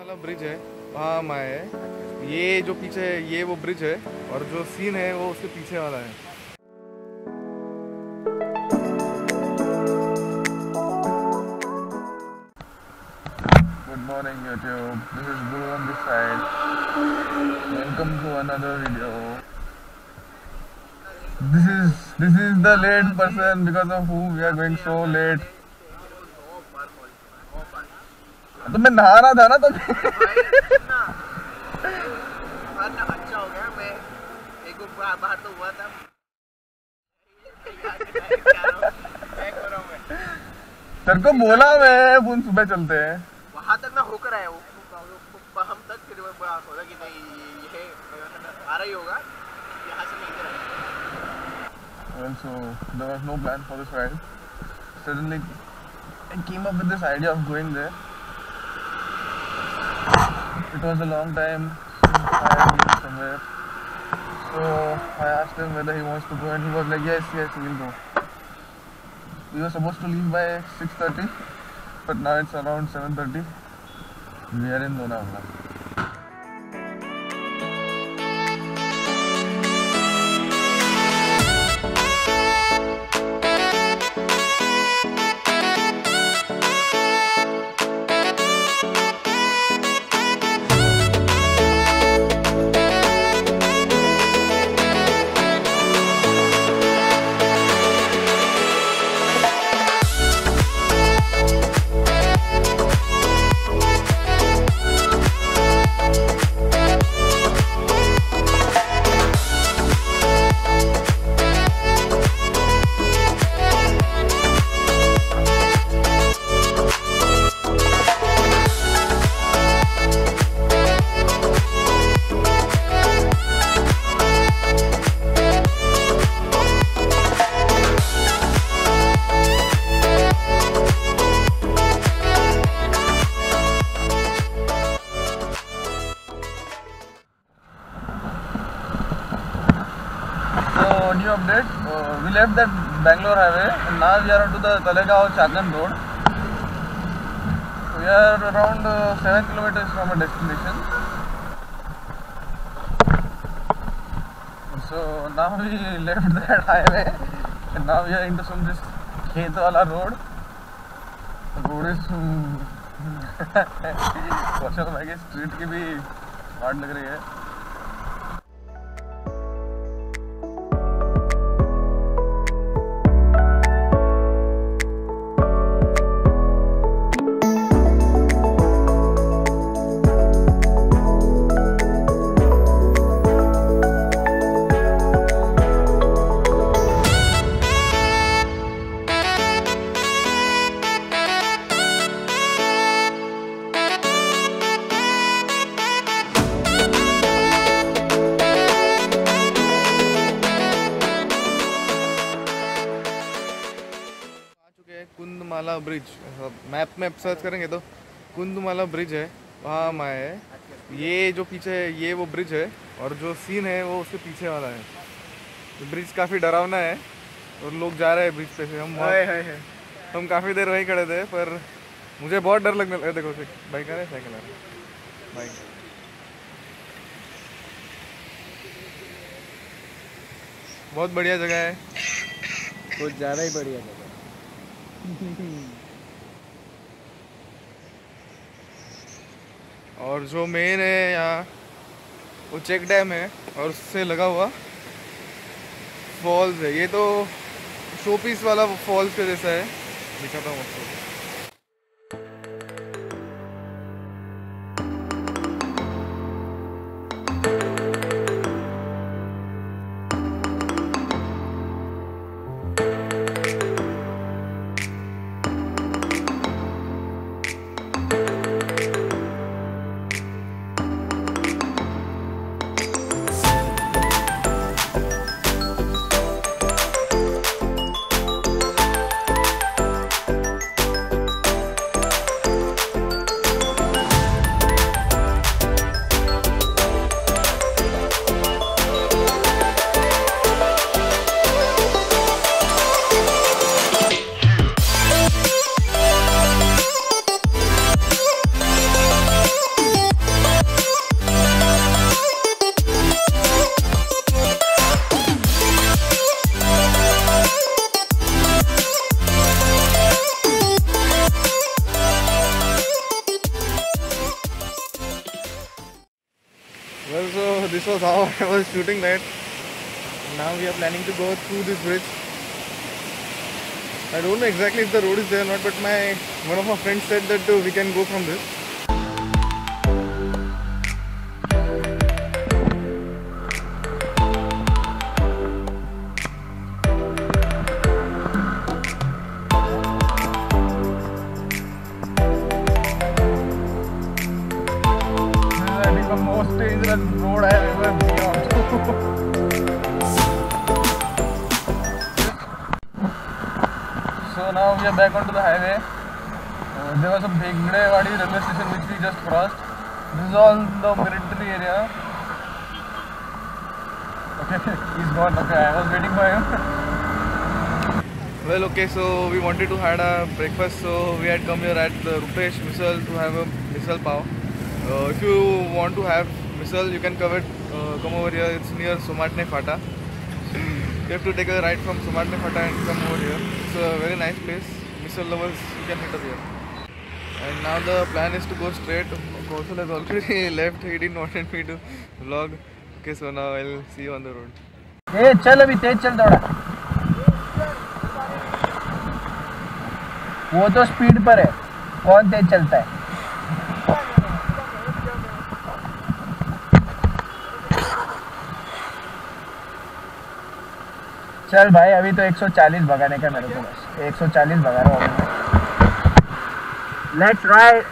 वाला ब्रिज है, वहाँ हम आए हैं। ये जो पीछे है ये वो ब्रिज है और जो सीन है वो उसके पीछे वाला है। Good morning YouTube, this is Guru on this side. Welcome to another video. This is the late person because of whom we are going so late. तो मैं नहा रहा था ना तो अच्छा हो गया। मैं एक बार तो हुआ था। तेरे को बोला मैं सुबह चलते हैं। वहाँ तक ना होकर आया हम तक, फिर सोचा कि नहीं ये आ रहा ही होगा, यहाँ से मिलते रहे। Well, so there was no plan for this ride. Suddenly I came up with this idea of going there. It was a long time since I had been somewhere. So I asked him whether he wants to go and he was like, yes, we'll go. We were supposed to leave by 6:30, but now it's around 7:30. We are in Lonavala. New update, we left that Bangalore highway and now we are onto the Talegaon Chakan road. We are around 7 kilometers from our destination. So now we left that highway and now we are into some this Khetwala road. The road is कौशल भाई के street की भी वाट लग रही है। Kundamala bridge, map में search करेंगे तो कुंदमाला ब्रिज है, वहाँ हम आए हैं। ये जो पीछे है ये वो ब्रिज है और जो सीन है वो उसके पीछे वाला है। तो ब्रिज काफ़ी डरावना है और लोग जा रहे हैं ब्रिज पे से। हम काफ़ी देर वहीं खड़े थे पर मुझे बहुत डर लगने लगा। देखो बाइक आ रहा है, साइकिल आ रहा है, बाइक। बहुत बढ़िया जगह है, कुछ ज़्यादा ही बढ़िया जगह। और जो मेन है यहाँ वो चेक डैम है और उससे लगा हुआ फॉल्स है। ये तो शोपीस वाला फॉल्स के जैसा है, दिखाता हूँ आपको। Well, so this was how I was shooting that. Now we are planning to go through this bridge. I don't know exactly if the road is there or not, but one of my friends said that we can go from this. The most dangerous road I have ever been on. So now we are back onto the highway. There was a Bhegdewadi railway station which we just crossed. This is all the military area. Okay, he's gone. Okay, I was waiting for him. Well, okay, so we wanted to have a breakfast, so we had come here at the Rupesh Misal to have a misal pav. If you want to have misal, you can come over here. It's near Somatne Phata. You have to take a ride from Somatne Phata and come over here. It's a very nice place. Misal lovers, you can meet us here. And now the plan is to go straight. Kaushal has already left. He didn't want me to vlog. Okay, so now I'll see you on the road. Hey, चल अभी तेज चल थोड़ा. वो तो speed पर है. कौन तेज चलता है? चल भाई, अभी तो 140 भगाने का मेरे को बस. 140 भगा रहा हूँ. Let's ride.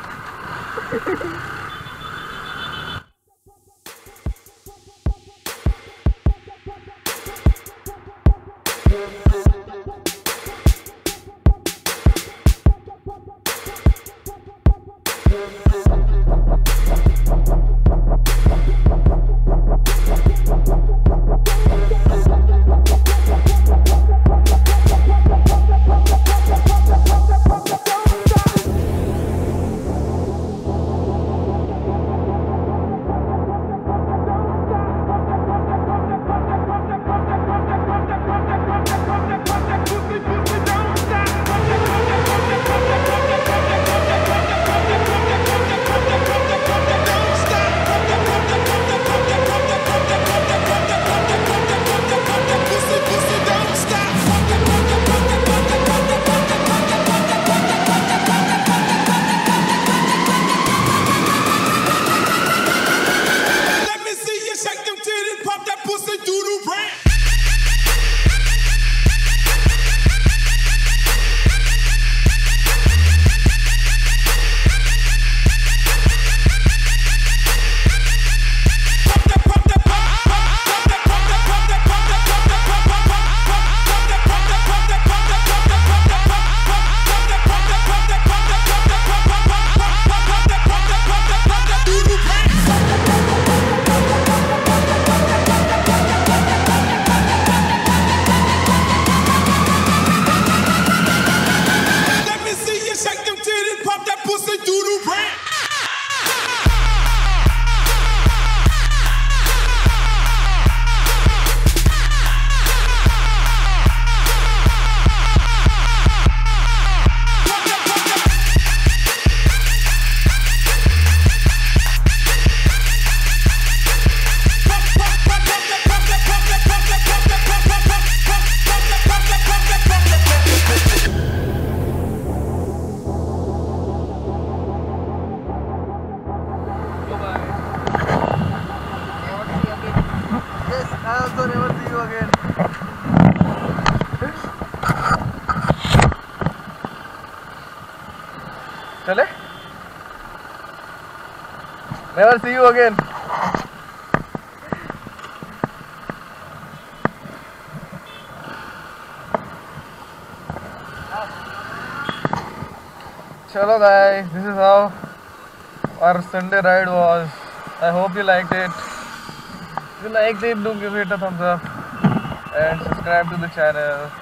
चले? Never see you again. Chalo guys, this is how our Sunday ride was. I hope you liked it. If you liked it, do give it a thumbs up and subscribe to the channel.